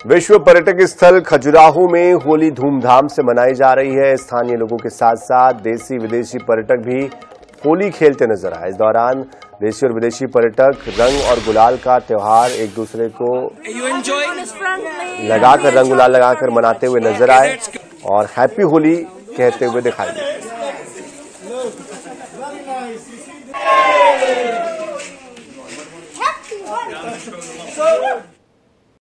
विश्व पर्यटक स्थल खजुराहो में होली धूमधाम से मनाई जा रही है। स्थानीय लोगों के साथ साथ देसी विदेशी पर्यटक भी होली खेलते नजर आए। इस दौरान देसी और विदेशी पर्यटक रंग और गुलाल का त्योहार एक दूसरे को लगाकर रंग गुलाल लगाकर मनाते हुए नजर आए और हैप्पी होली कहते हुए दिखाई दिए।